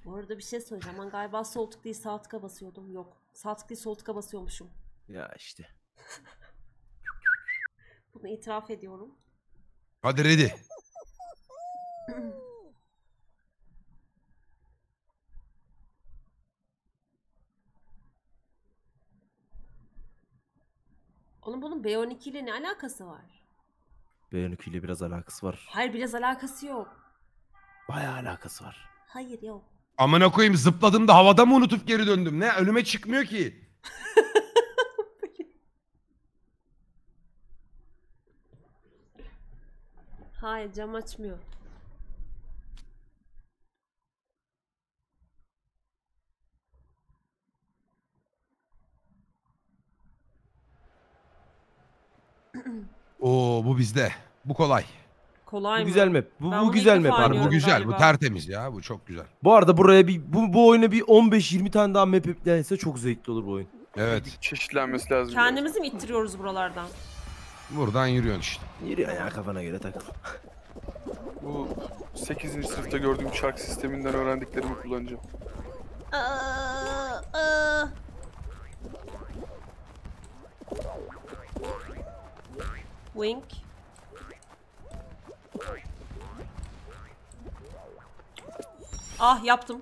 Bu arada bir şey söyleyeceğim. Ben galiba sol tık değil sağ tıka basıyordum. Yok. Sağ tık değil sol tıka basıyormuşum. Ya işte. Bunu itiraf ediyorum. Hadi ready. Onun bunun B12 ile ne alakası var? B12 ile biraz alakası var. Hayır biraz alakası yok. Bayağı alakası var. Hayır yok. Amına koyayım, zıpladım da havada mı unutup geri döndüm? Ne? Önüme çıkmıyor ki. Hayır cam açmıyor. Oo, bu bizde. Bu kolay. Kolay Bu mı? güzel map. Ben Bu bunu güzel ilk map defa harbi. Bu oynuyorum güzel. Bu galiba. tertemiz ya. Bu çok güzel. Bu arada buraya bu oyuna bir 15-20 tane daha map eklense çok zevkli olur bu oyun. Evet. Çeşitlenmesi lazım. Kendimizi mi ittiriyoruz buralardan? Buradan yürüyorsun işte. Yürü ya kafana göre takıl. Bu 8. sınıfta gördüğüm çark sisteminden öğrendiklerimi kullanacağım. Wink. Ah yaptım.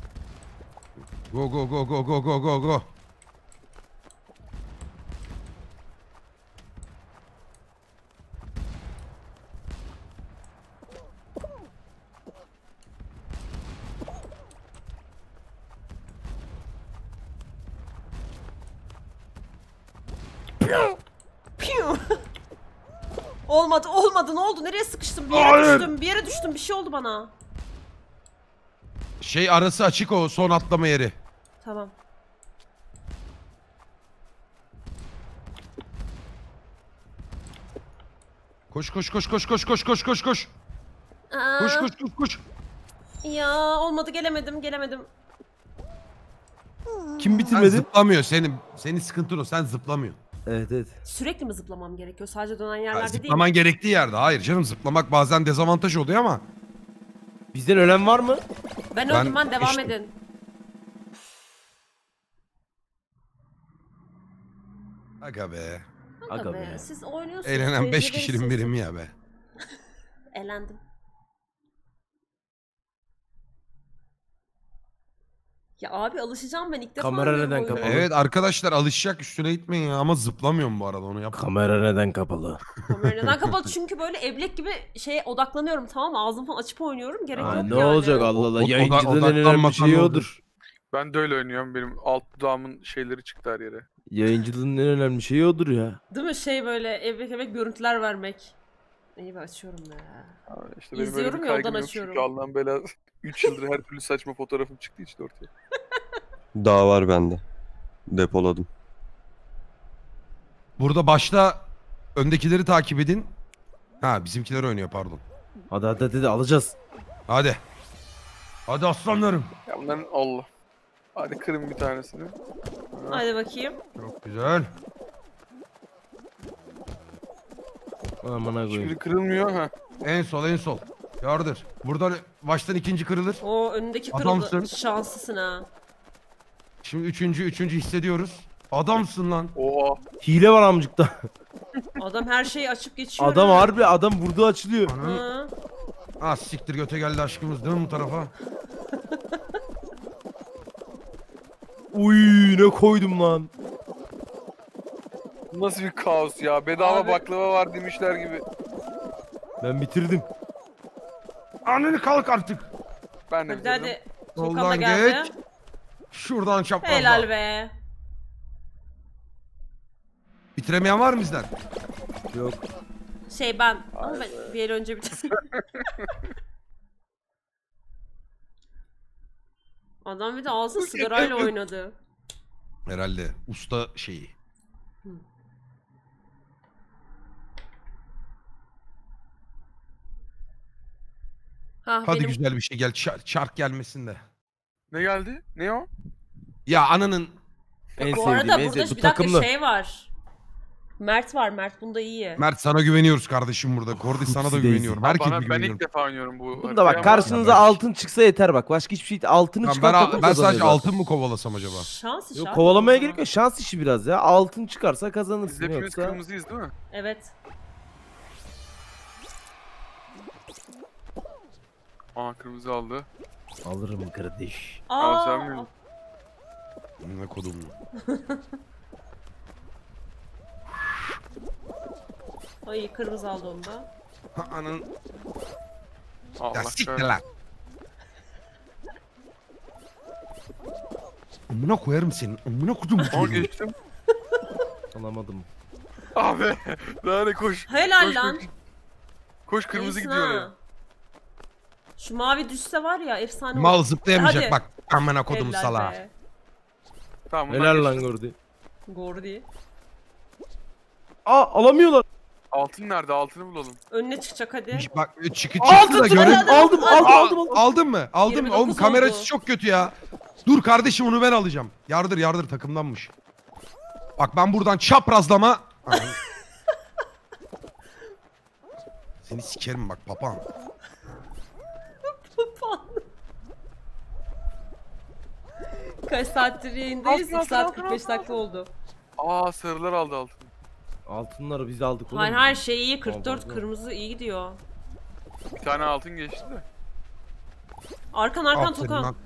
Go go go go go go go go. Piu. Olmadı ne oldu? Nereye sıkıştım? Bir yere Hayır. düştüm. Bir yere düştüm. Bir şey oldu bana. Şey arası açık, o son atlama yeri. Tamam. Koş koş koş koş koş koş koş koş koş. Aa, Koş koş koş koş. Ya olmadı gelemedim. Kim Sen bitirmedi? zıplamıyor senin sıkıntın o, sen zıplamıyorsun. Evet. Sürekli mi zıplamam gerekiyor? Sadece dönen Ya, yerlerde değil mi? zıplaman gerektiği yerde. Hayır canım, zıplamak bazen dezavantaj oluyor ama. Bizden ölen var mı? Ben Ben öldüm ben devam geçtim. edin. Aga be. Aga Be, be. siz oynuyorsunuz. Eğlenen 5 tecrübeli kişinin sizsiniz. birimi ya be. Elendim. Ya abi alışacağım ben ilk defa Kamera oynuyorum neden oyunu. kapalı? Evet arkadaşlar, alışacak, üstüne gitmeyin ya, ama zıplamıyorum bu arada, onu yap. Kamera neden kapalı? Kamera neden kapalı? Çünkü böyle eblek gibi şeye odaklanıyorum, tamam mı? Ağzım falan açıp oynuyorum. Gerek Aa, yok ne yani. olacak Allah Allah. O- Yayıncılığın en önemli odaklanmasan şeyi ne odur. Ben de öyle oynuyorum. Benim alt dudağımın şeyleri çıktı her yere. Yayıncılığın en önemli şeyi odur ya. Değil mi? Şey böyle eblek görüntüler vermek. İyi ben açıyorum ya. İşte benim öyle İzliyorum bir ya, kaygım ondan yok açıyorum. çünkü Allah'ın belası 3 yıldır her türlü saçma fotoğrafım çıktı işte ortaya. Daha var bende. Depoladım. Burada başta öndekileri takip edin. Ha, bizimkiler oynuyor, pardon. Hadi alacağız. Hadi. Hadi aslanlarım. Ya bunların Allah. Hadi kırın bir tanesini. Hadi bakayım. Çok güzel. Amına koyayım. Hiçbiri kırılmıyor ha. En sol. Yardır. Buradan baştan ikinci kırılır. O önündeki kırıldı. Adamsın. Şanslısın ha. Şimdi üçüncü hissediyoruz. Adamsın lan. Oha. Hile var amcıkta. Adam her şeyi açıp geçiyor. Adam ha. harbi adam vurdu açılıyor. Ananı. Hı. Ah siktir, göte geldi aşkımız, değil mi bu tarafa? Uy ne koydum lan. Nasıl bir kaos ya. Bedava Abi. baklava var demişler gibi. Ben bitirdim. Ananı, kalk artık. Ben de Hadi bitirdim. hadi. Tukan da Soldan geldi. geç. Şuradan çaprazla. Helal be. Bitiremeyen var mı bizden? Yok. Şey ben. Ama ben bir el önce bitirdim. Adam bir de ağzı sigarayla oynadı. Herhalde usta şeyi. Ha, Hadi benim... güzel bir şey gel. Çark gelmesin de. Ne geldi? Ne o? Ya ananın. En Bu sevdiğim arada en burada sevdiğim. Bu bir dakika takımlı. şey var. Mert var. Mert bunda iyi. Mert sana güveniyoruz kardeşim burada. Kordis sana da Upsi daisy. güveniyorum. Herkese Ben güveniyorum. ilk defa oynuyorum bu. Bunda bak haritayı karşınıza ama- altın çıksa yeter bak. Başka hiçbir şey altını Lan çıkan takım ben sadece kazanıyor altın mı kovalasam acaba? Şans işi Yok abi. kovalamaya gerek yok. Şans işi biraz ya. Altın çıkarsa Biz kazanırsın hepimiz yoksa. kırmızıyız değil mi? Evet. Aa kırmızı aldı. Alırım kardeş. Aa, sen Aa, mi? Ne kodum. ay kırmızı aldı onu da. Anın. Allah Ya siktir kahretsin. lan. Amına koyarım senin. Amına kodum. Aa geçtim. Alamadım. Abi. Daha ne koş. Helal Koş, lan. koş. Koş kırmızı İyisin gidiyor ha. oraya. Şu mavi düşse var ya efsane Mal olur. zıplayamayacak Hadi. bak. Amına kodum Helal salağa. be. Tamam bundan Helal lan geçtim. gördü. Gordi. Aa alamıyorlar. Altın nerede? Altını bulalım. Önüne çıkacak hadi. Bak çıkı Altın çıktı da çıktı. görev. hadi. Aldım aldım Hadi. aldım aldım. Aldın mı? Aldın mı? 29 Oğlum kamera oldu. açısı çok kötü ya. Dur kardeşim onu ben alacağım. Yardır takımdanmış. Bak ben buradan çaprazlama. Seni sikerim bak papağan. Kaç saattir yayındayız? Altın, 2 saat altın, 45 altın, dakika oldu. Aa sarılar aldı altın. Altınları biz aldık oğlum. Hayır her şey iyi. 44 Tamam, kırmızı iyi gidiyor. Bir tane altın geçti de. Arkan Aferin Tukan. lan.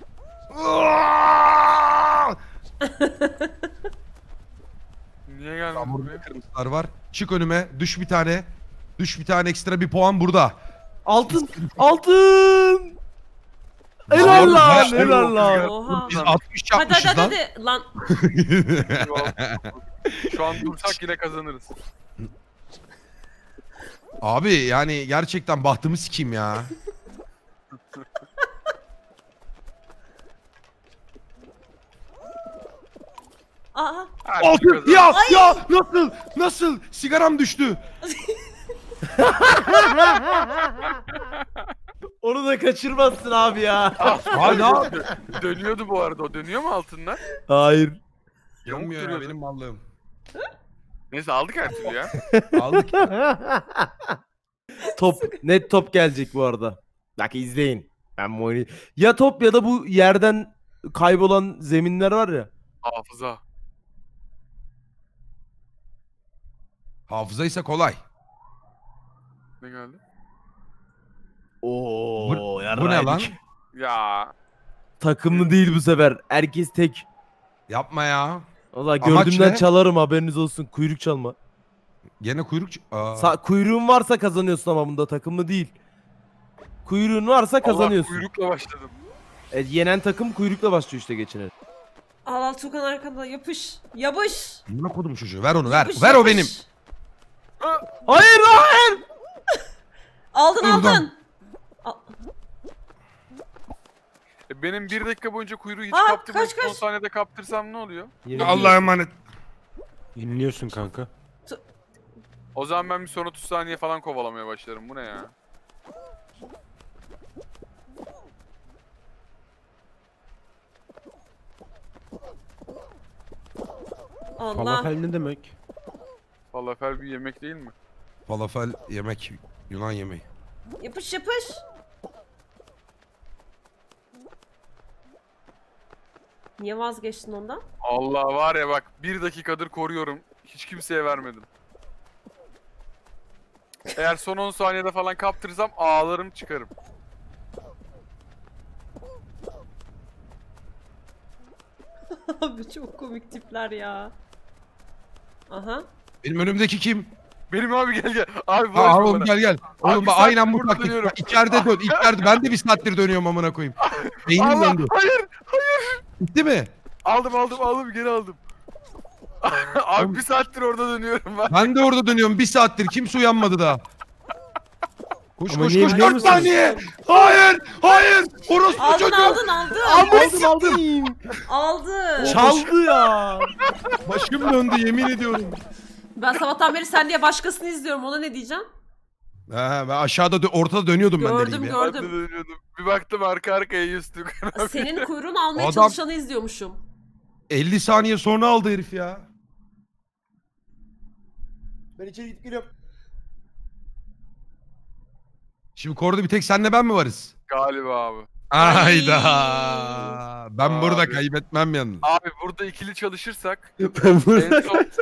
Niye geldin Burada buraya? kırmızılar var. Çık önüme. Düş bir tane. Düş bir tane ekstra bir puan burada. Altın altın. Helal Oğlum, lan her- helal lan. Oha. Biz 60 Hadi yapmışız hadi lan. hadi. Lan Şu an dursak yine kazanırız. Abi yani gerçekten bahtımı sikeyim ya. aa. Hadi Altın kazan. ya nasıl sigaram düştü. Onu da kaçırmazsın abi ya. Hala Dönüyordu bu arada. O dönüyor mu altınlar? Hayır. yanmıyor ya duruyordu. benim mallığım. Neyse aldık her türlü ya. Aldık. Top net top gelecek bu arada. Bak izleyin. Ben bu oyunu ya top ya da bu yerden kaybolan zeminler var ya. Hafıza. Hafıza ise kolay. Ne geldi? Oo, Bu ne lan? Ya. Takımlı değil bu sefer. Herkes tek. Yapma ya. Valla Amaç gördüğümden ne? çalarım haberiniz olsun. Kuyruk çalma. Gene kuyruk. Aa. Kuyruğun varsa kazanıyorsun ama bunda takımlı değil. Kuyruğun varsa Allah kazanıyorsun. kuyrukla başladım. Yenen takım kuyrukla başlıyor işte geçen el. Al al Tukan arkanda yapış. Yapış. Buna kodum çocuğu. Ver onu ver. Yapış, Ver o yapış. benim. Hayır hayır. Aldın Buradan. aldın. Benim 1 dakika boyunca kuyruğu hiç Aa, kaptırmayıp kaç, 10 kaç. saniyede kaptırsam ne oluyor? Allah'a emanet. Yeniliyorsun kanka. O zaman ben bir son 30 saniye falan kovalamaya başlarım. Bu ne ya? Allah. Falafel ne demek? Falafel bir yemek değil mi? Falafel yemek. Yunan yemeği. Yapış yapış. Niye vazgeçtin ondan? Allah var ya bak 1 dakikadır koruyorum. Hiç kimseye vermedim. Eğer son 10 saniyede falan kaptırırsam ağlarım çıkarım. Abi çok komik tipler ya. Aha. Benim önümdeki kim? Benim abi gel gel. Abi Ha, bulaşma oğlum bana. gel gel. Abi Oğlum bir bak saattir aynen bu burada taktik. dönüyorum. Bak, İçeride dön. İçeride ben de bir saattir dönüyorum amına koyayım. Beynim Allah döndü. hayır. Bitti mi? Aldım geri aldım. Abi bir saattir orada dönüyorum ben. Ben de orada dönüyorum. Bir saattir. Kimse uyanmadı daha. Koş Ama koş niye koş. biliyor 4 musun? saniye. Hayır. Hayır. Orospu Aldın çocuğu. aldın aldın. Aldım. Aldı. Çaldı ya. Başım döndü yemin ediyorum. Ben sabahtan beri sen diye başkasını izliyorum. Ona ne diyeceğim? Ha, ben aşağıda ortada dönüyordum ben Gördüm, deli gibi. gördüm. Ben de dönüyordum. Bir baktım arka arkaya yüzdük. Senin kuyruğunu almaya Adam- çalışanı izliyormuşum. 50 saniye sonra aldı herif ya. Ben içeri gidip geliyorum. Şimdi Kordi bir tek senle ben mi varız? Galiba abi. Hayda. Ben Abi. burada kaybetmem yalnız. Abi burada ikili çalışırsak Ben burada... en son...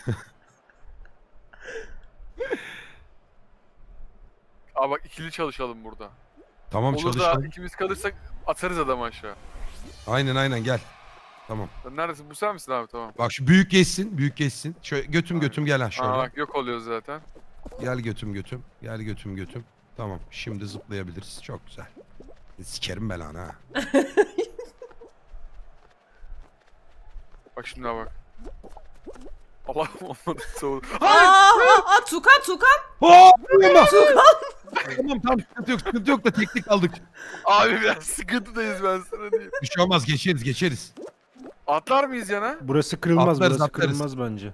Abi bak ikili çalışalım burada. Tamam Olur da çalışalım. ikimiz kalırsak atarız adamı aşağı. Aynen gel. Tamam. Sen neredesin? Bu sen misin abi? Tamam. Bak şu büyük geçsin, büyük geçsin. Şöyle götüm gel ha şöyle. Aa bak yok oluyoruz zaten. Gel götüm. Gel götüm. Tamam şimdi zıplayabiliriz. Çok güzel. Sikerim belanı ha. Bak şimdi bak. Allah olmadı soğuk. Tukan. Tamam sıkıntı yok da teknik aldık. Abi biraz sıkıntıdayız ben sana diyeyim. Bir şey olmaz geçeriz. Atlar mıyız yana? Burası kırılmaz, Atlarız, burası atlarız. kırılmaz bence.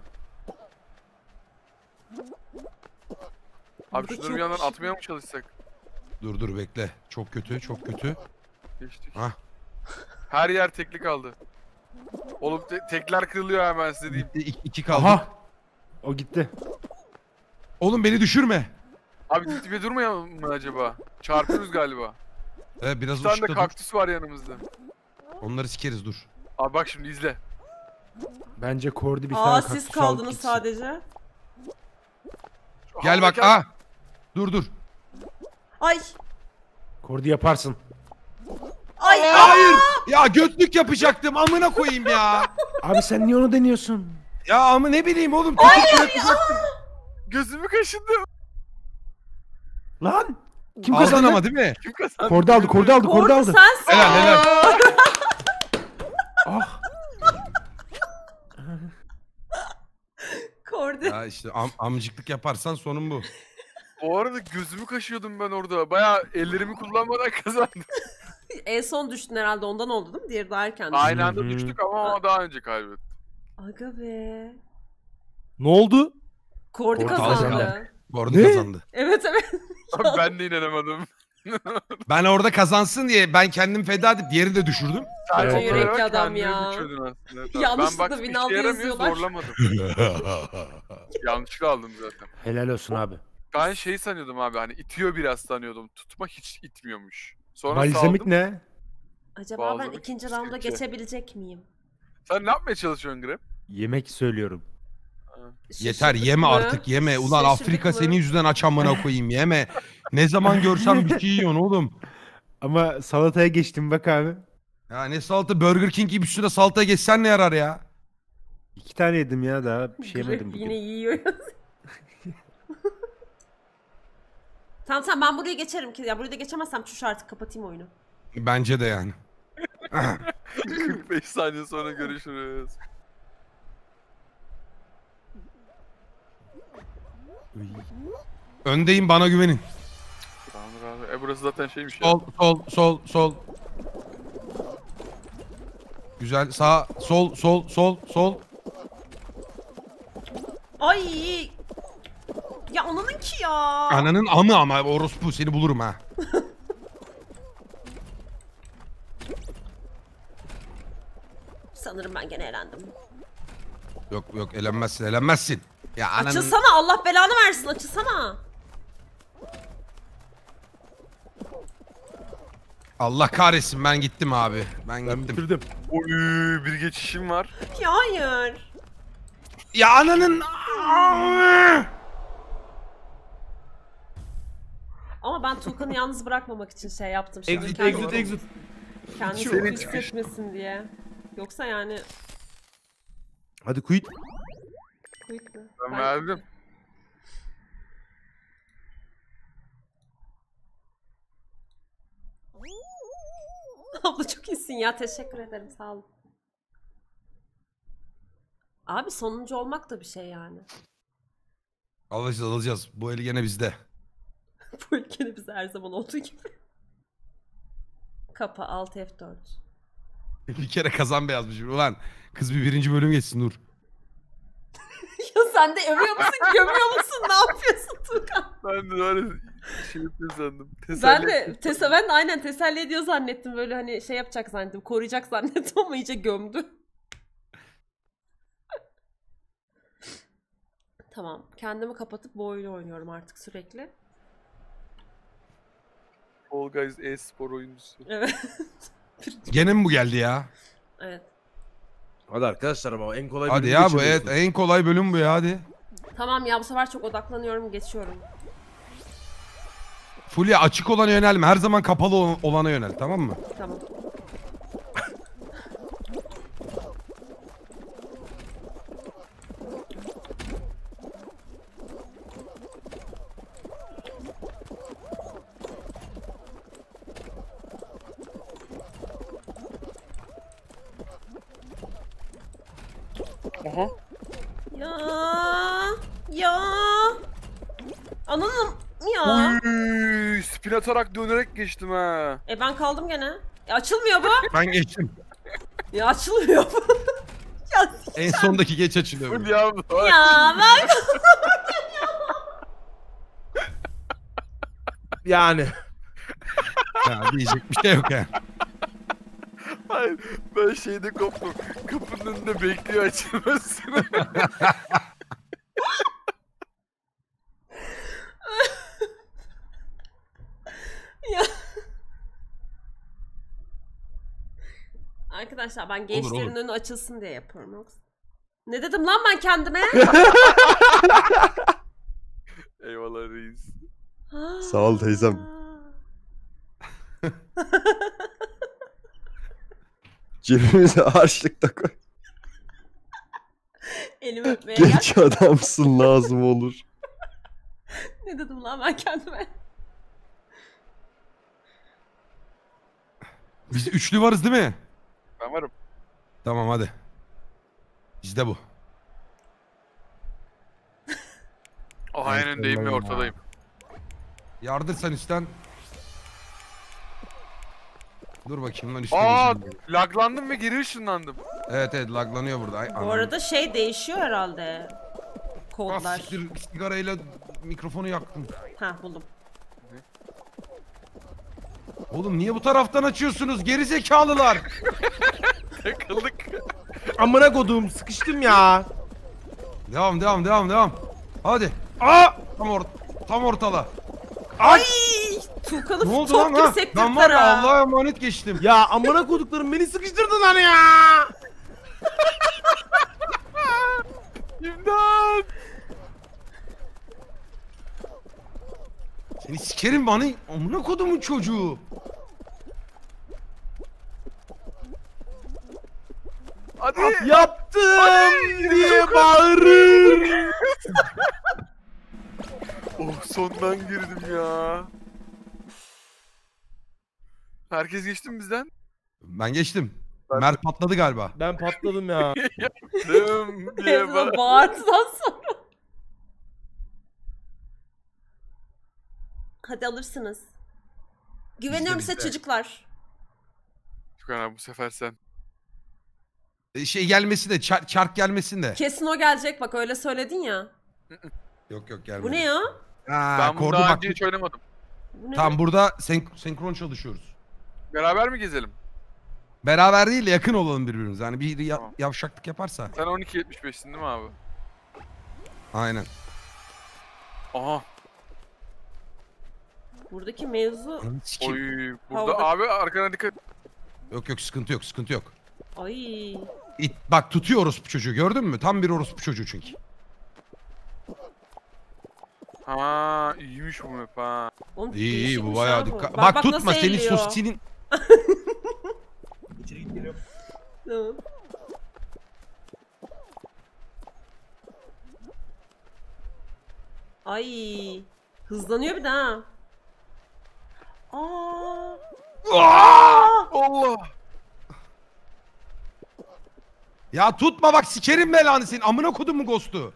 Abi şunları bir yandan atmaya mı çalışsak? Dur bekle. Çok kötü. Geçtik. Hah. Her yer tekli kaldı. Oğlum tekler kırılıyor hemen size diyeyim. İki kaldı. Aha! O gitti. Oğlum beni düşürme. Abi dip dibe durmayalım mı acaba? Çarpıyoruz galiba. Biraz Bir tane de ışıkta dur. kaktüs var yanımızda. Onları sikeriz dur. Abi bak şimdi izle. Bence Kordi bir tane Siz kaktüs alıp kaldınız gitsin. sadece. Şu Gel bak havadaki- Dur. Ay. Kordi yaparsın. Ay. Hayır. Ya götlük yapacaktım amına koyayım ya. Abi sen niye onu deniyorsun? Ya ama ne bileyim oğlum. Gözümü kaşındı. Lan! Kim Aldın kazandı? ama değil mi? Kim kazandı? Kordi aldı. Kordi sensin. Helal. Ah! Kordi. Ya işte amcıklık yaparsan sonun bu. Bu arada gözümü kaşıyordum ben orada. Bayağı ellerimi kullanmadan kazandım. En son düştün herhalde ondan oldu değil mi? Diğeri daha erken düştü. Aynı anda Hı hı. düştük ama daha önce kaybettim. Aga be. Ne oldu? Kordi Kordi kazandı. kazandı. Kordi Ne? kazandı. Evet. Abi ben de inanamadım. Ben orada kazansın diye ben kendim feda edip diğeri de düşürdüm. Sadece Evet. Yürekli olarak adam kendini ya. düşürdün aslında. Yanlışlıkla Ben baktım işe Vinal'da yaramıyor yazıyorlar. zorlamadım. Yanlışlıkla aldım zaten. Helal olsun abi. Ben şey sanıyordum abi hani itiyor biraz sanıyordum. Tutma hiç itmiyormuş. Sonra Balizemik saldım. ne? Acaba ben Bazıları ikinci sıkıntı. rounda geçebilecek miyim? Sen ne yapmaya çalışıyorsun Grep? Yemek söylüyorum. Yeter Şaşırdık yeme mı? artık yeme. Ulan Şaşırdık Afrika mı? senin yüzünden aç amına koyayım yeme. Ne zaman görsem bir şey yiyorsun oğlum. Ama salataya geçtim bak abi. Ya ne salata Burger King gibi üstüne salata geçsen ne yarar ya? 2 tane yedim ya daha bir şey Grip yemedim yine bugün. yiyor. Tamam ben buraya geçerim ki. Ya buraya da geçemezsem çüş artık kapatayım oyunu. Bence de yani. 45 saniye sonra görüşürüz. Öndeyim bana güvenin. Tamamdır abi. Burası zaten şeymiş ya. Sol. Güzel sağ sol. Ay. Ya onunun ki ya. Ananın amı ama orospu seni bulurum ha. Sanırım ben gene elendim. Yok elenmezsin. Ya ananın... Açılsana Allah belanı versin açılsana. Allah kahretsin ben gittim abi. Ben Ben gittim. bitirdim. Oy bir geçişim var. Ya hayır. Ya ananın... Ama ben Tuğkan'ı yalnız bırakmamak için şey yaptım. Şimdi Exit kendini exit. Kendini Senin kötü çıkış. hissetmesin diye. Yoksa yani... Hadi quit. Quick mi? Ben verdim. Abla çok iyisin ya teşekkür ederim sağ ol. Abi sonuncu olmak da bir şey yani. Alacağız. Bu eli gene bizde. Bu ülkede bize her zaman olduğu gibi. Kapa alt F4. Bir kere kazan yazmışım. Ulan kız bir birinci bölüm geçsin Nur. Ya sen de övüyor musun gömüyor musun ne yapıyorsun Tuğkan? Ben de öyle şey yapıyor sandım. Ben de aynen teselli ediyor zannettim böyle hani şey yapacak zannettim koruyacak zannettim ama iyice gömdü. Tamam. Kendimi kapatıp bu oyunu oynuyorum artık sürekli. Fall Guys e-spor oyuncusu. Evet. Gene mi bu geldi ya? Evet. Hadi arkadaşlar ama en kolay Hadi bölümü ya bu geçiriyorsunuz. en kolay bölüm bu ya hadi. Tamam ya bu sefer çok odaklanıyorum, geçiyorum. Fulya açık olana yönelme. Her zaman kapalı olana yönel, tamam mı? Tamam. Aha. Ya. Ananım ya. Uy, spin atarak dönerek geçtim ha. Ben kaldım gene. Açılmıyor bu. Ben geçtim. Ya açılmıyor bu. Ya, En sondaki geç açılıyor. Hadi ya. ya ben... Yani. Ya diyecek bir şey yok yani. Hayır, ben şeyde koptum. Kapının önünde bekliyor açılmasını. ya. Arkadaşlar ben gençlerin olur. önü açılsın diye yapıyorum yoksa. Ne dedim lan ben kendime? Eyvallah reis. Sağ ol teyzem. Cebimize harçlık da koy. Elimi öpmeye gel. Genç adamsın, lazım olur. Ne dedim lan ben kendime? Biz üçlü varız değil mi? Ben varım. Tamam hadi. Bizde bu. Aha en öndeyim ve ortadayım. Yardır sen üstten. Dur bakayım lan üstte. Aa, geçeyim. laglandım ve geri ışınlandım. Evet evet laglanıyor burada. Ay, Bu arada şey değişiyor herhalde. Kodlar. Sigarayla mikrofonu yaktım. Ha buldum. Oğlum niye bu taraftan açıyorsunuz geri zekalılar? Takıldık. Amına kodum sıkıştım ya. Devam. Hadi. Aa! Tam ortala. Ay! Tuğkan'ı Ne oldu top lan gibi ha? sektirdiler Ben var ya ha. Allah'a emanet geçtim. Ya amına koduklarım beni sıkıştırdılar ya. İmdat. Seni sikerim bana. Amına kodumun çocuğu. Hadi. Yaptım diye bağırır. Oh sondan girdim ya. Herkes geçti mi bizden? Ben geçtim. Ben Mert patladı galiba. Ben patladım ya. Dım diye Hepsine bağırtıdan sonra. Hadi alırsınız. Güveniyorum size bizde. çocuklar. Tukan abi bu sefer sen. Şey gelmesi de çark gelmesin de. Kesin o gelecek bak öyle söyledin ya. Yok gelmedi. Bu ne ya? Ben bunu kordu daha bak. önce hiç oynamadım. Bu ne? Tamam burada senkron çalışıyoruz. Beraber mi gezelim? Beraber değil de yakın olalım birbirimize. Hani bir Tamam. yavşaklık yaparsa. Sen 12.75'sin değil mi abi? Aynen. Aha. Buradaki mevzu... Ananı sikeyim. Oy. Burada Havada. abi arkana dikkat. Yok sıkıntı yok. Ay. Bak tutuyor orospu çocuğu gördün mü? Tam bir orospu çocuğu çünkü. Ha iyiymiş bu map ha. Oğlum, İyi bu değişikmiş bayağı ha bu. dikkat. Bak tutma nasıl senin elliyor. sosisinin. Tamam. Ay. Hızlanıyor bir de ha. Allah. Ya tutma bak sikerim belanı senin. Amına kodum mu ghost'u?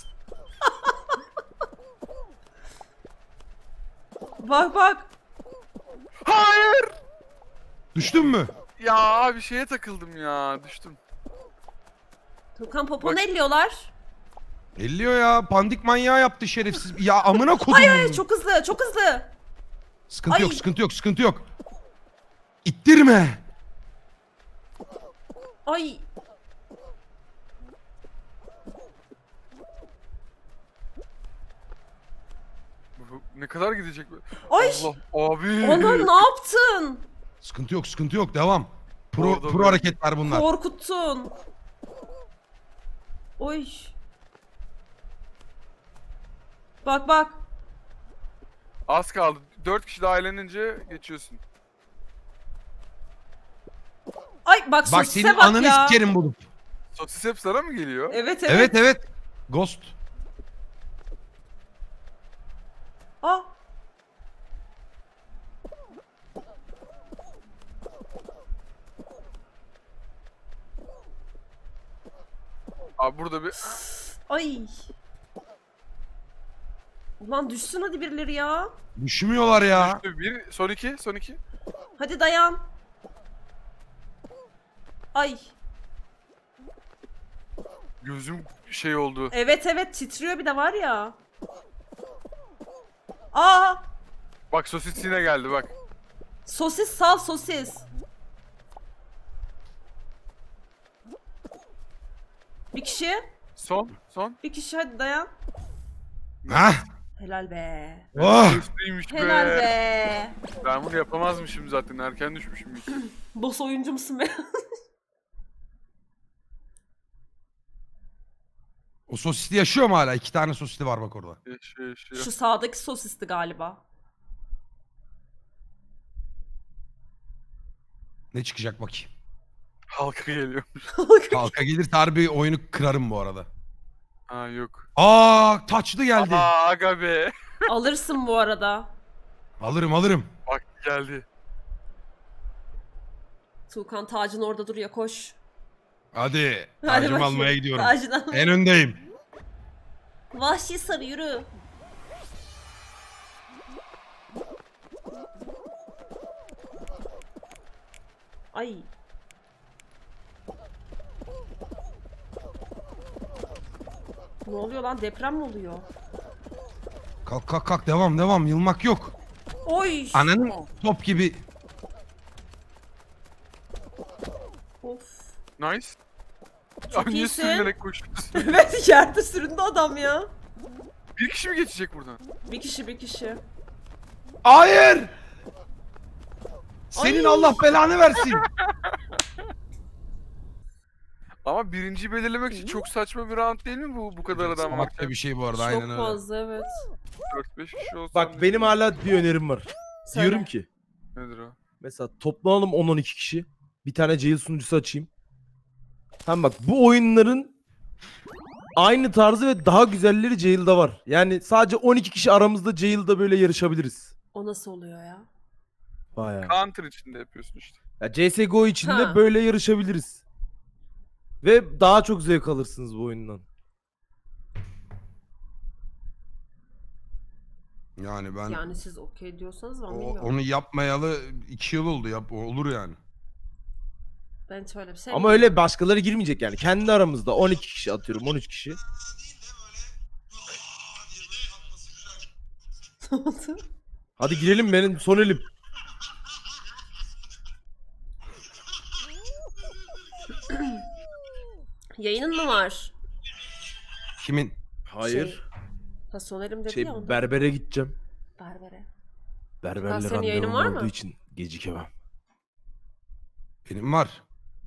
Bak. Hayır. Düştün mü? Ya abi şeye takıldım ya. Düştüm. Tukan poponu Bak. elliyorlar. Elliyor ya. Pandik manyağı yaptı şerefsiz. Ya amına kodum. Ay çok hızlı. Sıkıntı yok, Ay. sıkıntı yok. İttirme. Ay. Ne kadar gidecek? Ay! Allah abi. Ona ne yaptın? Sıkıntı yok, sıkıntı yok. Devam. Orada Pro böyle. hareketler bunlar. Korkuttun. Oy. Bak bak. Az kaldı. 4 kişi daha eğlenince geçiyorsun. Ay bak Bak sosise senin bak ananı ya. sikerim bulup. Sosis hep sana mı geliyor? Evet Evet evet. Ghost. Aa. Abi burada bir Ay. Ulan düşsün hadi birileri ya. Düşmüyorlar ya. bir son iki. Hadi dayan. Ay. Gözüm şey oldu. Evet titriyor bir de var ya. Aa. Bak sosis yine geldi bak. Sosis sal sosis. Bir kişi. Son. Bir kişi hadi dayan. Hah. Helal be. Oh. Üstüymüş be. Helal be. Ben bunu yapamazmışım zaten. Erken düşmüşüm ilk. Boss oyuncu musun be? O sosisli yaşıyor mu hala? 2 tane sosisli var bak orada. Yaşıyor. Şu sağdaki sosisti galiba. Ne çıkacak bakayım. Halka geliyor. Halka gelir harbi oyunu kırarım bu arada. Ha yok. Aa taçlı geldi. Aa aga be. Alırsın bu arada. Alırım. Bak geldi. Tuğkan tacın orada duruyor koş. Hadi. Hadi Tacımı bakayım. almaya gidiyorum. Tacını al. En öndeyim. Vahşi sarı yürü. Ay. Ne oluyor lan? Deprem mi oluyor? Kalk devam yılmak yok. Oy. Ananın top gibi. Of. Nice. Çok Abi niye iyisin. sürünerek koşuyorsun? Evet yerde süründü adam ya. Bir kişi mi geçecek buradan? Bir kişi. Hayır. Senin Ay. Allah belanı versin. Ama birinciyi belirlemek için çok saçma bir round değil mi bu kadar adam var? Salakça bir şey bu arada Çok aynen öyle. fazla evet. 4-5 kişi olsa Bak benim hala bir önerim var. Söyle. Diyorum ki nedir o? mesela toplanalım 10-12 kişi. Bir tane jail sunucusu açayım. Tamam bak bu oyunların aynı tarzı ve daha güzelleri Jail'da var. Yani sadece 12 kişi aramızda Jail'da böyle yarışabiliriz. O nasıl oluyor ya? Bayağı. Counter içinde yapıyorsun işte. Ya CSGO içinde Ha. böyle yarışabiliriz. Ve daha çok zevk alırsınız bu oyundan. Yani ben Yani siz okey diyorsanız ben bilmiyorum. onu yapmayalı 2 yıl oldu. Olur yani. Ben hiç öyle bir şey Ama öyle başkaları girmeyecek yani. Kendi aramızda 12 kişi atıyorum 13 kişi. Hadi girelim benim son elim. Yayının mı var? Kimin? Hayır. Ha Soner'im dedi Şey ya onda. berbere gideceğim. Berbere. Berberle senin yayının randevum var mı? olduğu için gecikemem. Benim var.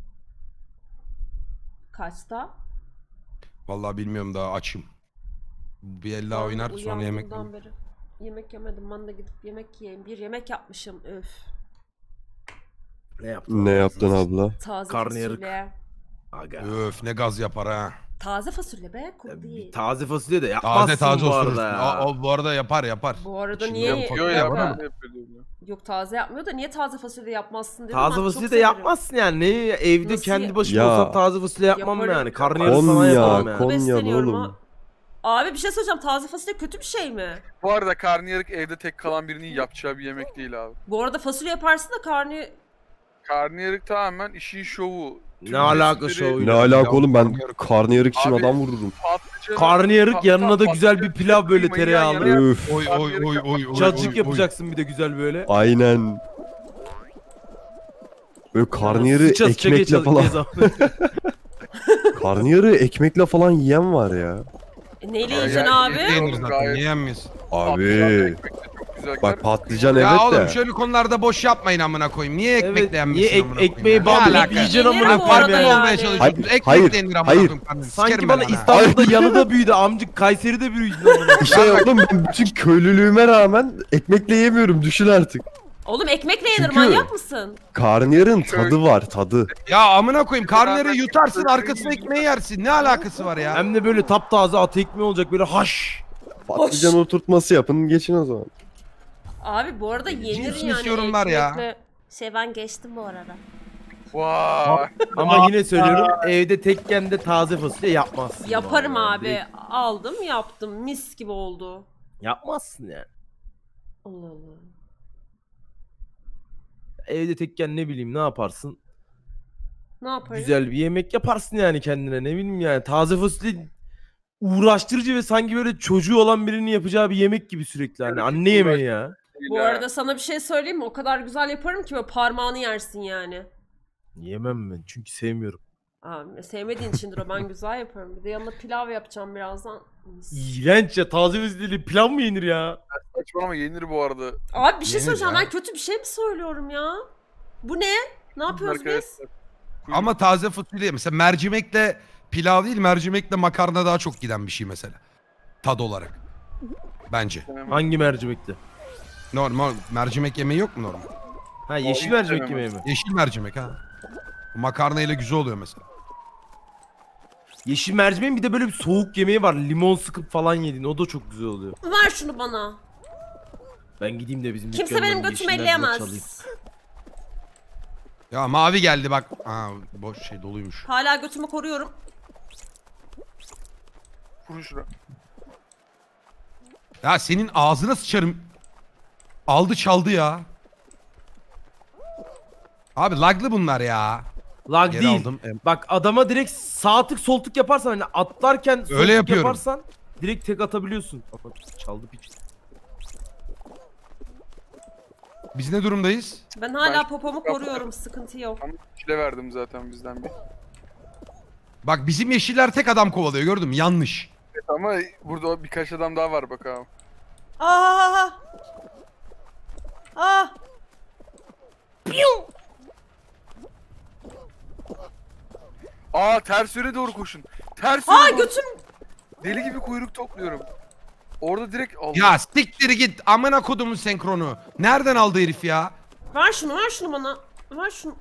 Kaçta? Vallahi bilmiyorum daha açım. Bir el daha Ben oynar sonra yemek. uyandığımdan beri yemek yemedim. Ben de gidip yemek yiyeyim. Bir yemek yapmışım. Öf. Ne yaptın? Ne yaptın abla? Taze Karnıyarık. fasulye. Aga. Öf ne gaz yapar ha. Taze fasulye be. Kuru değil. Taze fasulye de yapmazsın Taze bu osurursun. arada ya. O bu arada yapar. Bu arada Şimdi niye Yapıyor Bir ya. dakika. Ben de yapıyordum. Yok taze yapmıyor da niye taze fasulye yapmazsın dedim. Taze Ben çok fasulye de severim. yapmazsın yani. Ne evde Nasıl kendi ya? başıma Ya. olsam taze fasulye yapmam Yaparım. yani. Karnıyarık falan yapamam yani. Konyalı Besleniyorum oğlum. ha. Abi bir şey söyleyeceğim. Taze fasulye kötü bir şey mi? Bu arada karnıyarık evde tek kalan birinin yapacağı bir yemek değil abi. Bu arada fasulye yaparsın da Karnıyarık tamamen işin şovu. Ne alaka besinleri- şovuyla? Ne alaka Ya, oğlum ben karnıyarık. karnıyarık için Abi- adam vururum. Patlıcanı- Karnıyarık yanına da güzel bir patlıcanı pilav böyle kıymayı tereyağlı. yan yana- Öf. Oy. Cacık yapacaksın bir de güzel böyle. Aynen. Böyle karnıyarı Sıça ekmekle falan. Karnıyarı ekmekle falan yiyen var ya. Neyle Ya, yiyeceksin ya, abi? Yenir zaten. Gayet- Niye yenmiyorsun? Abi. Ekmek de çok güzel. Bak patlıcan evet Ya oğlum de. şöyle konularda boş yapmayın amına koyayım. Niye ekmekle Evet, yenmiyorsun niye amına koyayım? ekmeği ya? Ne bandırıp alaka? yiyeceksin Yenir amına bu koyayım arada ya? yani. Olmaya çalışıyorsun. Hayır, Ekmek yenir amına hayır. koyayım kardeşim. Sanki Sikerim bana ben ana. İstanbul'da yalıda büyüdü amcık, Kayseri'de büyüdü amına. İşte oğlum ben bütün köylülüğüme rağmen ekmekle yemiyorum düşün artık. Oğlum ekmekle yenir, Çünkü- manyak mısın? Karnıyarın tadı var tadı. Ya amına koyayım karnıyarığı yutarsın arkasına ekmeği yersin. Ne alakası var ya? Hem de böyle taptaze at ekmeği olacak böyle haş. Patlıcan oturtması yapın geçin o zaman. Abi bu arada yenir Cinsiniz yani yorumlar ya. ekmekle. Ben geçtim bu arada. Vay. Ama yine söylüyorum, evde tekken de taze fasulye yapmazsın. Yaparım vallahi. abi. Direkt Aldım yaptım. Mis gibi oldu. Yapmazsın yani. Allah Allah. Evde tekken ne bileyim ne yaparsın? Ne yaparım? Güzel bir yemek yaparsın yani kendine, ne bileyim yani. Taze fasulye uğraştırıcı ve sanki böyle çocuğu olan birinin yapacağı bir yemek gibi sürekli. Hani anne yemeği ya. Bu arada sana bir şey söyleyeyim mi? O kadar güzel yaparım ki böyle parmağını yersin yani. Yemem ben çünkü sevmiyorum. Abi sevmediğin içindir o. Ben güzel yaparım. Bir de yanına pilav yapacağım birazdan. Mis. İğrenç ya, taze fasulyeli pilav mı yenir ya? Saçmalama, yenir bu arada. Abi bir şey Yenir söyleyeceğim. ya. Ben kötü bir şey mi söylüyorum ya? Bu ne? Ne yapıyoruz biz? Arkadaşlar, Ama taze fasulye mesela mercimekle pilav değil mercimekle makarna daha çok giden bir şey mesela. Tad olarak. Bence. Hangi mercimekli? Normal mercimek yemeği yok mu normal? Ha, yeşil hiç mercimek sevmem. yemeği mi? Yeşil mercimek ha. Makarna ile güzel oluyor mesela. Yeşil mercimeğin bir de böyle bir soğuk yemeği var. Limon sıkıp falan yedin. O da çok güzel oluyor. Ver şunu bana. Ben gideyim de bizim Kimse dükkandan benim bir götümü yeşil mercimek çalayım. elleyemez. Ya mavi geldi bak. Aa boş şey doluymuş. Hala götümü koruyorum. vurun şuna. Ya senin ağzına sıçarım. Aldı çaldı ya. Abi laglı bunlar ya. Lag Geri değil. aldım. Bak adama direkt sağ tık sol tık yaparsan, hani atlarken sol Öyle tık yapıyorum. yaparsan direkt tek atabiliyorsun. Ama çaldı piç. Biz ne durumdayız? Ben hala Ben- popomu koruyorum. Sıkıntı yok. Tam kile verdim zaten bizden bir. Bak bizim yeşiller tek adam kovalıyor gördün mü? Yanlış. Evet, ama burada birkaç adam daha var bakalım. Aa! Aa! Piu! Aa, ters yöne doğru koşun. Ters Aa yöne doğru. götüm. Deli gibi kuyruk topluyorum. Orada direkt Allah. Ya siktir git amına kodumun senkronu. Nereden aldı herif ya? Ver şunu bana. Ver şunu.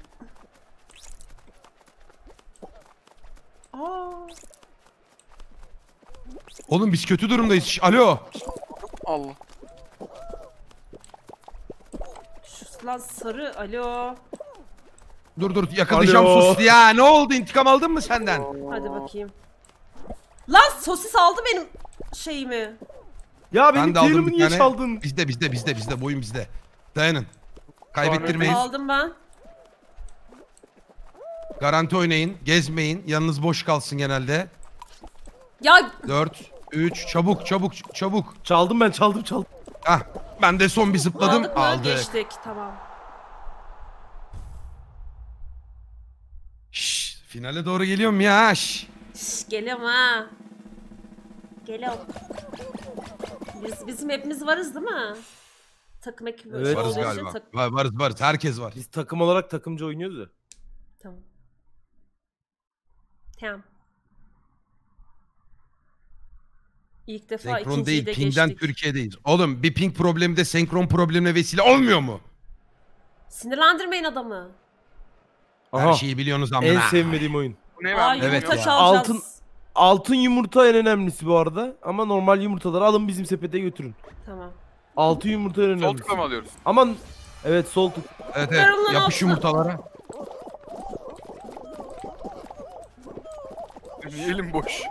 Aa! Oğlum biz kötü durumdayız. Alo. Allah. Şu lan sarı. Alo. Dur yakalayacağım Alo. sus ya. Ne oldu? İntikam aldın mı senden? Hadi bakayım. Lan sosis aldı benim şeyimi. Ya benim Ben de aldım kıyırımı bir niye tane. çaldın? Bizde boyun bizde. Dayanın. Kaybettirmeyin. Aldım ben. Garanti oynayın. Gezmeyin. Yanınız boş kalsın genelde. Ya 4, 3 çabuk. Çaldım ben, çaldım. Hah. Ben de son bir zıpladım. aldık mı? Aldık. Geçtik. Tamam. Şşş, finale doğru geliyorum ya. Şşş. Şş, geliyorum ha. Geliyorum. Bizim hepimiz varız değil mi? Takım ekibi Evet. Varız olduğu için galiba. tak- Varız. Herkes var. Biz takım olarak takımcı oynuyoruz ya. Tamam. Tamam. İlk defa Senkron ikinciyi değil. de Ping'den geçtik. Türkiye'deyiz. Oğlum bir ping problemi de senkron problemine vesile olmuyor mu? Sinirlendirmeyin adamı. Her Aha. şeyi biliyorsunuz ama. En sevmediğim oyun. Bu ne Aa ben yumurta Evet bilmiyorum. ya. çalacağız. Altın yumurta en önemlisi bu arada. Ama normal yumurtaları alın bizim sepete götürün. Tamam. Altın yumurta en Sol önemlisi. tıkla mı alıyoruz? Aman evet, sol tık. Evet Ver onların Yapış altına. yumurtalara. Deneyelim boş.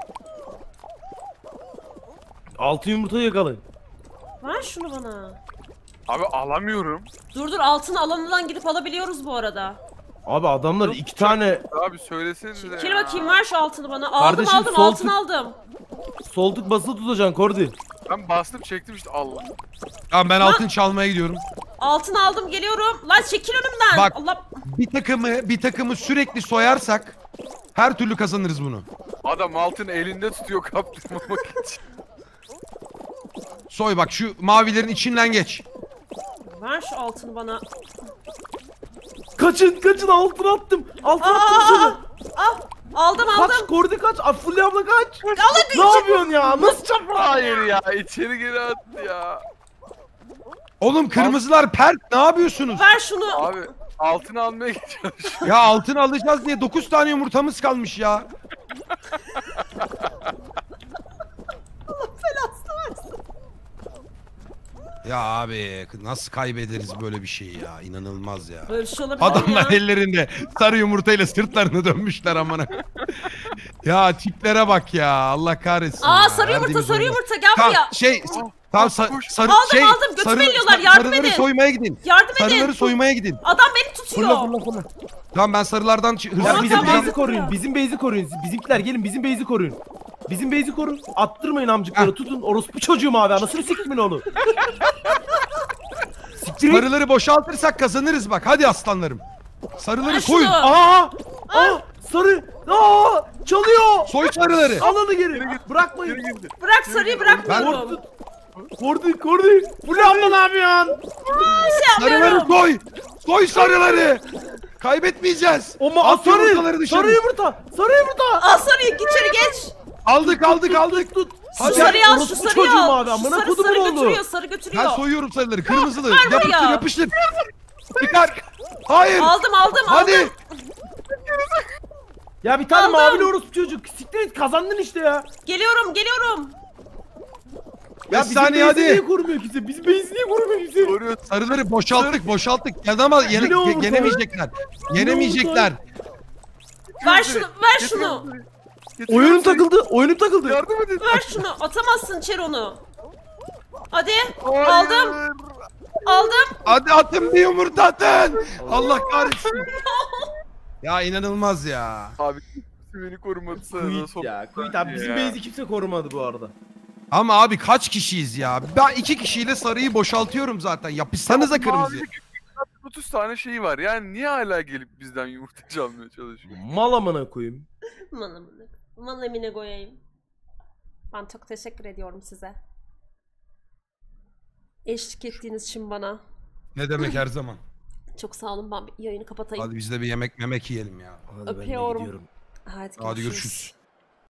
Altın yumurtayı yakalayın. Ver şunu bana. Abi alamıyorum. Dur altın alanından gidip alabiliyoruz bu arada. Abi adamlar iki tane Abi söylesenize Çekil ya. bakayım ver şu altını bana. Kardeşim, Aldım sol altın tık- aldım. sol tık basılı tutacaksın Kordi. Ben bastım çektim işte Allah. Tamam ben altın çalmaya gidiyorum. Altın aldım geliyorum. Lan çekil önümden. Bak. Allah. Bir takımı sürekli soyarsak her türlü kazanırız bunu. Adam altını elinde tutuyor kaptırmamak için. Soy bak şu mavilerin içinden geç. Ver şu altını bana. Kaçın altına attım. Altına attım seni. Aldım Kaç Kordi kaç. Fulya abla kaç. Ne yapıyorsun ya? Nasıl çapra? Hayır ya içeri geri attı ya. Oğlum kırmızılar pert ne yapıyorsunuz? Ver şunu. Abi altını almaya gidiyor. Ya altın alacağız diye 9 tane yumurtamız kalmış ya. Ya abi nasıl kaybederiz böyle bir şeyi ya? İnanılmaz ya. Böyle bir şey olabilir mi Adamlar ya? ellerinde sarı yumurtayla sırtlarını dönmüşler amına. Ya tiplere bak ya. Allah kahretsin. Aa ya. sarı yumurta Verdiğimiz sarı oyuna. yumurta gel Tamam buraya. tamam sarı Aldım, götüme iniyorlar, yardım sarıları edin. soymaya gidin. Yardım edin. Sarıları soymaya gidin. Adam beni tutuyor. Fırla. Tamam ben sarılardan Ya Tamam, bizim tamam. base'i koruyun. Bizim base'i koruyun. Bizimkiler gelin bizim base'i koruyun. Bizim base'i korun. Attırmayın amcıkları. Heh. Tutun. Orospu çocuğum abi. Anasını siktimin oğlu. Siktir. Sarıları boşaltırsak kazanırız bak. Hadi aslanlarım. Sarıları Ver soyun. şunu. Aa! Sarı. Çalıyor. Soy sarıları. Al onu geri. Bırakmayın. Bırak sarıyı bırakmıyorum. Kordi. Fulya abla ne yapıyorsun? Sarıları soy. Soy sarıları. Kaybetmeyeceğiz. At yumurtaları dışarı. Sarı yumurta. Al sarıyı içeri geç. Aldık. Tut. Şu Hadi, sarıyı al şu orospu sarıyı çocuğum al. abi, Şu amına sarı kodumun oğlu. götürüyor sarı götürüyor. Ben soyuyorum sarıları. Kırmızılı. Ver buraya. Yapıştır. Çıkar. Hayır. Aldım Hadi. Ya bir tane Aldım. mavili orospu çocuk. Siktir et kazandın işte ya. Geliyorum. Ya Bizim saniye base'i niye hadi. korumuyor kimse? Bizim base'i niye korumuyor kimse? Koruyor. Sarıları boşalttık. Ama Yine oldu. yenemeyecekler. Ver şunu. Oyunum takıldı. Yardım edin. Ver şunu. Atamazsın içeri onu. Hadi. Hayır. Aldım. Hadi atın bir yumurta atın. Allah kahretsin. Ya inanılmaz ya. Abi beni korumadı sana. Kuyut abi bizim base'i kimse korumadı bu arada. Ama abi kaç kişiyiz ya? Ben 2 kişiyle sarıyı boşaltıyorum zaten. Yapışsanıza kırmızı. 30 tane şeyi var. Yani niye hala gelip bizden yumurta çalmaya çalışıyor? Mal amına koyayım. Aman emine koyayım. Ben çok teşekkür ediyorum size. Eşlik ettiğiniz için bana. Ne demek her zaman. Çok sağ olun, ben bir yayını kapatayım. Hadi biz de bir yemek yiyelim ya. Hadi ben de Öpüyorum. gidiyorum. Hadi Hadi görüşürüz.